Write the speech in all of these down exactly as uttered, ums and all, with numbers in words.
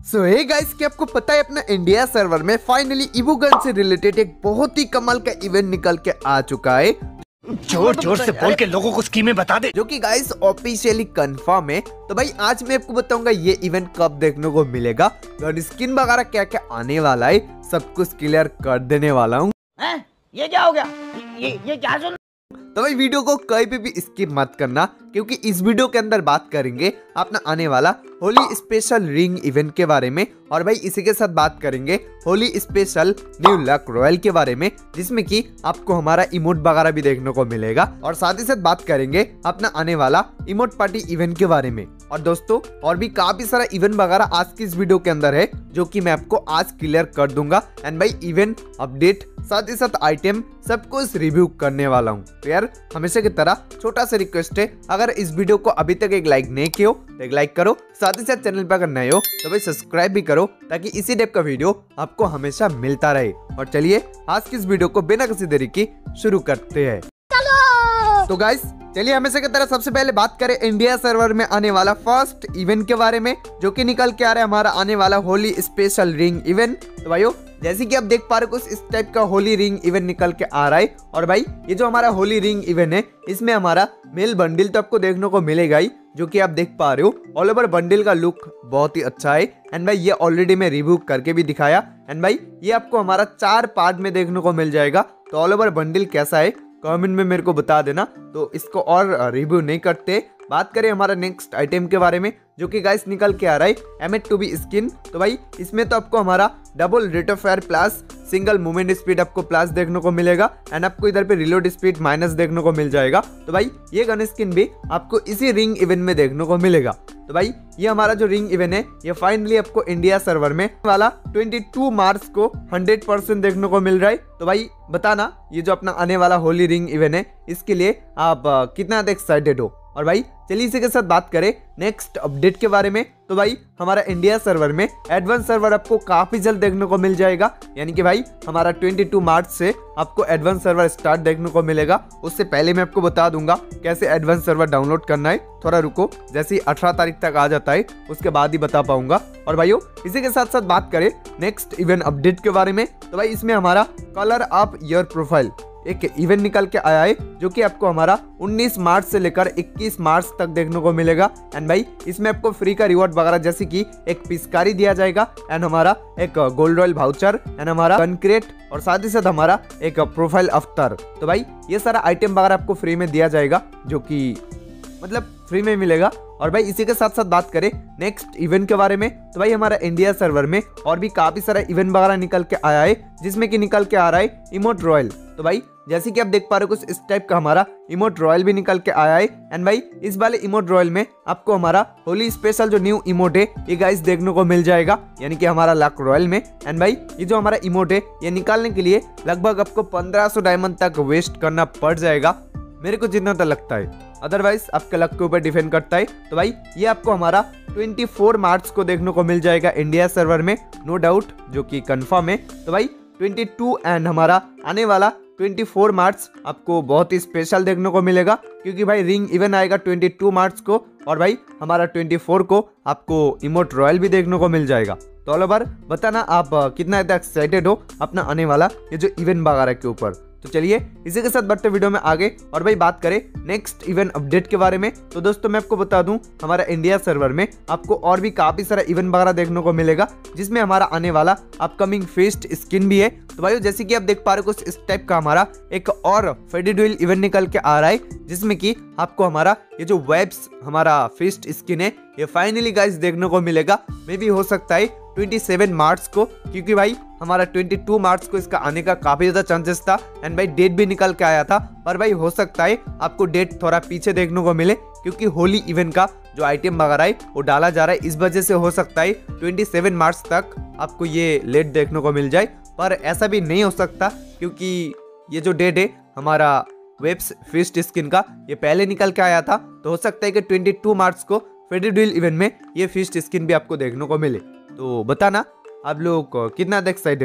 सो hey guys, क्या आपको पता है अपना इंडिया सर्वर में फाइनली इवो गन से रिलेटेड एक बहुत ही कमाल का इवेंट निकल के आ चुका है। जोर जोर से बोल के लोगों को स्कीमें बता दे, जो कि गाइस ऑफिशियली कंफर्म है। तो भाई आज मैं आपको बताऊंगा ये इवेंट कब देखने को मिलेगा, गन स्किन वगैरह क्या क्या आने वाला है, सब कुछ क्लियर कर देने वाला हूँ। ये क्या हो गया? ये ये क्या सुन? तो भाई वीडियो को कहीं पे भी स्किप मत करना, क्योंकि इस वीडियो के अंदर बात करेंगे अपना आने वाला होली स्पेशल रिंग इवेंट के बारे में, और भाई इसी के साथ बात करेंगे Holi special new luck royal के बारे में, जिसमें कि आपको हमारा इमोट वगैरह भी देखने को मिलेगा, और साथ ही साथ बात करेंगे अपना आने वाला इमोट पार्टी इवेंट के बारे में। और दोस्तों और भी काफी सारा इवेंट वगैरह आज की इस वीडियो के अंदर है, जो कि मैं आपको आज क्लियर कर दूंगा। एंड भाई इवेंट अपडेट साथ ही साथ आइटम सब कुछ रिव्यू करने वाला हूँ। तो यार हमेशा की तरह छोटा सा रिक्वेस्ट है, अगर इस वीडियो को अभी तक एक लाइक नहीं किया तो एक लाइक करो, साथ ही साथ चैनल पर अगर नए हो तो भाई सब्सक्राइब भी करो, ताकि इसी टाइप का वीडियो आपको हमेशा मिलता रहे। और चलिए आज की इस वीडियो को बिना किसी देरी की शुरू करते हैं। तो गाइस चलिए हमेशा की तरह सबसे पहले बात करें इंडिया सर्वर में आने वाला फर्स्ट इवेंट के बारे में, जो कि निकल के आ रहा है हमारा आने वाला होली स्पेशल रिंग इवेंट। तो भाइयों जैसे कि आप देख पा रहे हो कुछ इस टाइप का होली रिंग इवेंट निकल के आ रहा है। और भाई ये जो हमारा होली रिंग इवेंट है, इसमें हमारा मेल बंडल तो आपको देखने को मिलेगा ही, जो कि आप देख पा रहे हो। ऑल ओवर बंडल का लुक बहुत ही अच्छा है। एंड भाई ये ऑलरेडी मैं रिव्यू करके भी दिखाया। एंड भाई ये आपको हमारा चार पार्ट में देखने को मिल जाएगा। तो ऑल ओवर बंडल कैसा है कमेंट में मेरे को बता देना। तो इसको और रिव्यू नहीं करते, बात करें हमारा नेक्स्ट आइटम के बारे में, जो कि गाइस निकल के आ रहा है M eight two B skin. तो भाई इसमें तो आपको हमारा double rate of fire plus single movement speed आपको प्लस देखने को मिलेगा, एंड आपको इधर पे रिलोड स्पीड माइनस देखने को मिल जाएगा। तो भाई ये गन स्किन भी आपको इसी रिंग इवेंट में देखने को मिलेगा। तो भाई ये हमारा जो रिंग इवेंट है, ये फाइनली आपको इंडिया सर्वर में वाला बाईस मार्च को हंड्रेड परसेंट देखने को मिल रहा है। तो भाई बताना ये जो अपना आने वाला होली रिंग इवेंट है, इसके लिए आप कितना एक्साइटेड हो। और भाई चलिए इसी के साथ बात करें नेक्स्ट अपडेट के बारे में। तो भाई हमारा इंडिया सर्वर में एडवांस सर्वर आपको काफी जल्द देखने को मिल जाएगा, यानी कि भाई हमारा बाईस मार्च से आपको एडवांस सर्वर स्टार्ट देखने को मिलेगा। उससे पहले मैं आपको बता दूंगा कैसे एडवांस सर्वर डाउनलोड करना है, थोड़ा रुको, जैसे ही अठारह तारीख तक आ जाता है उसके बाद ही बता पाऊंगा। और भाइयों इसी के साथ साथ बात करें नेक्स्ट इवेंट अपडेट के बारे में। तो भाई इसमें हमारा कलर अप योर प्रोफाइल एक इवेंट निकल के आया है, जो कि आपको हमारा उन्नीस मार्च से लेकर इक्कीस मार्च तक देखने को मिलेगा। एंड भाई इसमें आपको फ्री का रिवॉर्ड वगैरह जैसे कि एक पिचकारी दिया जाएगा, एंड हमारा एक गोल्ड रॉयल वाउचर, एंड हमारा कनक्रेट, और साथ ही साथ हमारा एक प्रोफाइल अफ्तार। तो भाई ये सारा आइटम वगैरह आपको फ्री में दिया जाएगा, जो कि मतलब फ्री में मिलेगा। और भाई इसी के साथ साथ बात करें नेक्स्ट इवेंट के बारे में। तो भाई हमारा इंडिया सर्वर में और भी काफी सारा इवेंट वगैरह निकल के आया है, जिसमें कि निकल के आ रहा है इमोट रॉयल। तो भाई जैसे कि आप देख पा रहे हो कुछ इस टाइप का हमारा इमोट रॉयल भी निकल के आया है। एंड भाई इस वाले इमोट रॉयल में आपको हमारा होली स्पेशल जो न्यू इमोट है ये गाइस देखने को मिल जाएगा, यानी कि हमारा लक रॉयल में। एंड भाई ये जो हमारा इमोट है ये निकालने के लिए लगभग आपको पंद्रह सौ डायमंड तक वेस्ट करना पड़ जाएगा, मेरे को जितना तो लगता है, अदरवाइज आपके लक के ऊपर डिपेंड करता है। तो भाई ये आपको हमारा चौबीस मार्च को देखने को मिल जाएगा इंडिया सर्वर में, नो डाउट, जो कि कंफर्म है। तो भाई बाईस एंड हमारा आने वाला चौबीस मार्च आपको बहुत ही स्पेशल देखने को मिलेगा, क्योंकि भाई रिंग इवेंट आएगा बाईस मार्च को, और भाई हमारा चौबीस को आपको इमोट रॉयल भी देखने को मिल जाएगा। तो ऑल ओवर बताना आप कितना एक्साइटेड हो अपना आने वाला ये जो इवेंट वगैरह के ऊपर। तो चलिए इसी के साथ बढ़ते वीडियो में आगे, और भाई बात करें नेक्स्ट इवेंट अपडेट के बारे में। तो दोस्तों मैं आपको बता दूं हमारा इंडिया सर्वर में आपको और भी काफी सारा इवेंट वगैरह देखने को मिलेगा, जिसमें हमारा आने वाला अपकमिंग फेस्ट स्किन भी है। तो भाई जैसे कि आप देख पा रहे हो कुछ इस टाइप का हमारा एक और फेडेड डुएल इवेंट निकल के आ रहा है, जिसमें कि आपको हमारा ये जो वेब्स हमारा फेस्ट स्किन है ये फाइनली गाइस देखने को मिलेगा। मे भी हो सकता है सत्ताईस मार्च को, क्योंकि भाई हमारा बाईस मार्च को इसका आने का काफी ज्यादा चांसेस था। एंड भाई डेट भी निकल के आया था, पर भाई हो सकता है आपको डेट थोड़ा पीछे देखने को मिले, क्योंकि होली इवेंट का जो आइटम वगैरह है वो डाला जा रहा है, इस वजह से हो सकता है सत्ताईस मार्च तक आपको ये लेट देखने को मिल जाए। पर ऐसा भी नहीं हो सकता, क्योंकि ये जो डेट है हमारा वेब्स फिस्ट स्किन का ये पहले निकल के आया था, तो हो सकता है कि बाईस मार्च को फेडेड डुएल इवेंट में ये फिस्ट स्किन भी आपको देखने को मिले। तो बताना आप लोग कितना एक्साइटेड हो।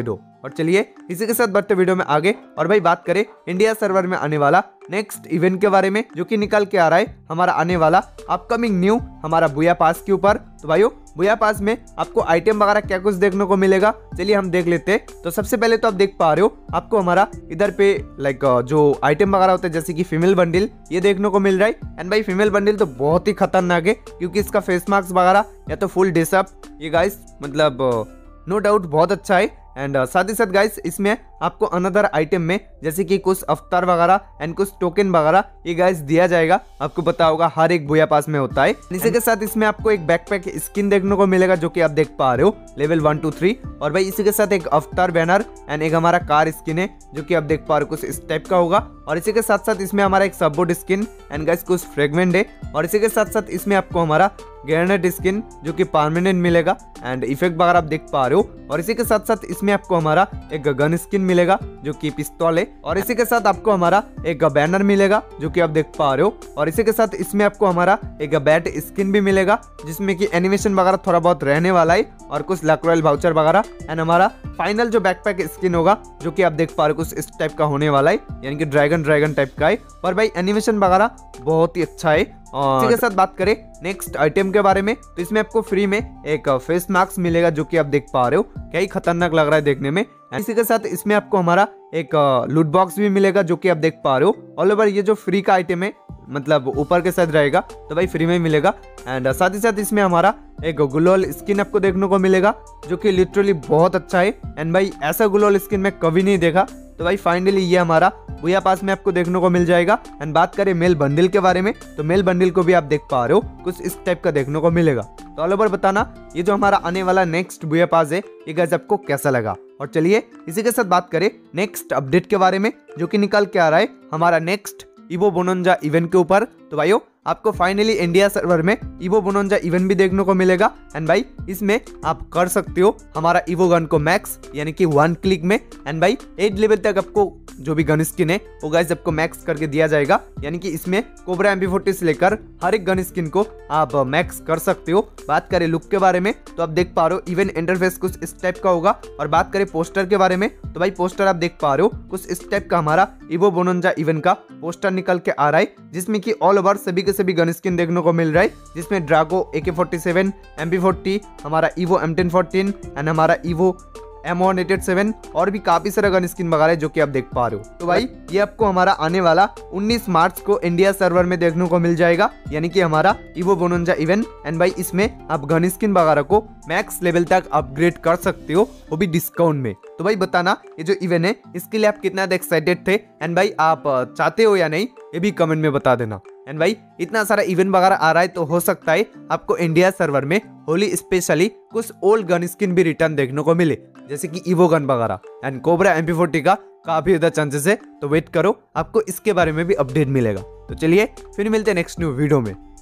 और चलिए इसी के साथ बढ़ते वीडियो में आगे। और भाई बात करें इंडिया सर्वर में आने वाला नेक्स्ट इवेंट के बारे में, जो कि निकल के आ रहा है हमारा आने वाला अपकमिंग न्यू हमारा बुया पास के ऊपर। तो भाइयों बुया पास में आपको आइटम वगैरह क्या कुछ देखने को मिलेगा, चलिए हम देख लेते हैं। तो सबसे पहले तो आप देख पा रहे हो आपको हमारा इधर पे लाइक जो आइटम वगैरह होते हैं जैसे कि फीमेल बंडल ये देखने को मिल रहा है। एंड भाई फीमेल बंडल तो बहुत ही खतरनाक है क्योंकि इसका फेस मास्क वगैरह या तो फुल डिसअप ये गाइस मतलब नो डाउट बहुत अच्छा है। एंड uh, साथ ही साथ गाइस इसमें आपको अनदर आइटम में जैसे कि कुछ अवतार वगैरह एंड कुछ टोकन वगैरह ये गाइस दिया जाएगा। आपको पता होगा हर एक बुया पास में होता है। इसी के साथ इसमें आपको एक बैकपैक स्किन देखने को मिलेगा जो कि आप देख पा रहे हो लेवल वन टू थ्री। और भाई इसी के साथ एक अवतार बैनर एंड एक हमारा कार स्किन है जो कि आप देख पा रहे हो कुछ इस टाइप का होगा। और इसी के साथ साथ इसमें हमारा एक सबबोर्ड स्किन एंड गाइस कुछ फ्रेगमेंट है। और इसी के साथ साथ इसमें आपको हमारा ग्रेनेड स्किन जो कि परमानेंट मिलेगा एंड इफेक्ट वगैरह आप देख पा रहे हो। और इसी के साथ साथ इसमें आपको हमारा एक गन स्किन मिलेगा जो कि पिस्तौल है। और इसी के साथ आपको हमारा एक बैनर मिलेगा जो कि आप देख पा रहे हो। और इसी के साथ इसमें आपको हमारा एक बैट स्किन भी मिलेगा जिसमें कि एनिमेशन वगैरह थोड़ा बहुत रहने वाला है और कुछ लक रॉयल वाउचर वगैरह। एंड हमारा फाइनल जो बैकपैक स्किन होगा जो कि आप देख पा रहे हो कुछ इस टाइप का होने वाला है यानी कि ड्रैगन ड्रैगन टाइप का है। और भाई एनिमेशन वगैरह बहुत ही अच्छा है। और इसी के साथ बात करें नेक्स्ट आइटम के बारे में तो इसमें आपको फ्री में एक फेस मास्क मिलेगा जो कि आप देख पा रहे हो क्या ही खतरनाक लग रहा है देखने में। इसी के साथ इसमें आपको हमारा एक लूट बॉक्स भी मिलेगा जो कि आप देख पा रहे हो। ऑल ओवर ये जो फ्री का आइटम है मतलब ऊपर के साथ रहेगा तो भाई फ्री में मिलेगा। एंड साथ ही साथ इसमें हमारा एक गुलोल स्किन आपको देखने को मिलेगा जो कि लिटरली बहुत अच्छा है। एंड भाई ऐसा गुलोल स्किन मैं कभी नहीं देखा तो भाई फाइनली ये हमारा बुया पास में आपको देखने को मिल जाएगा। एंड बात करें मेल बंडल के बारे में तो मेल बंडल को भी आप देख पा रहे हो कुछ इस टाइप का देखने को मिलेगा। तो ऑल ओवर बताना ये जो हमारा आने वाला नेक्स्ट बुया पास है ये गाइस आपको कैसा लगा। और चलिए इसी के साथ बात करें नेक्स्ट अपडेट के बारे में जो कि निकल के आ रहा है हमारा नेक्स्ट इवो बोनोंजा इवेंट के ऊपर। तो भाइयों आपको फाइनली इंडिया सर्वर में इवो बोनोंजा इवेंट भी देखने को मिलेगा। एंड भाई इसमें आप कर सकते हो हमारा इवो गन को मैक्स यानी कि वन क्लिक में। एंड भाई एट लेवल तक आपको जो भी गन स्किन है वो गाइस आपको मैक्स करके दिया जाएगा यानी कि इसमें कोबरा एम पी फोर्टी से लेकर हर एक गन स्किन को आप मैक्स कर सकते हो। बात करें लुक के बारे में तो आप देख पा रहे हो इवेंट इंटरफेस कुछ इस टाइप का होगा। और बात करें पोस्टर के बारे में तो भाई पोस्टर आप देख पा रहे हो कुछ इस टाइप का हमारा इवो बोनोंजा इवेंट का पोस्टर निकल के आ रहा है जिसमें कि ऑल ओवर सभी के सभी गन स्किन देखने को मिल रहा है जिसमें Drago A K forty seven M P forty हमारा Evo M ten fourteen and हमारा Evo M one eight eight seven और भी काफी सारा गन स्किन वगैरह जो कि आप देख पा रहे हो। तो भाई ये आपको हमारा आने वाला उन्नीस मार्च को इंडिया सर्वर में देखने को मिल जाएगा यानी कि हमारा इवो बोनोंजा इवेंट। एंड भाई इसमें आप गन स्किन वगैरह को मैक्स लेवल तक अपग्रेड कर सकते हो वो भी डिस्काउंट में। तो भाई बताना ये जो इवेंट है इसके लिए आप कितना एक्साइटेड थे एंड भाई आप चाहते हो या नहीं ये भी कमेंट में बता देना। एंड भाई इतना सारा इवेंट वगैरह आ रहा है तो हो सकता है आपको इंडिया सर्वर में होली स्पेशली कुछ ओल्ड गन स्किन भी रिटर्न देखने को मिले जैसे कि इवो गन वगैरह and Cobra M P forty का काफी ज्यादा चांसेस है। तो वेट करो आपको इसके बारे में भी अपडेट मिलेगा। तो चलिए फिर मिलते हैं नेक्स्ट न्यू वीडियो में।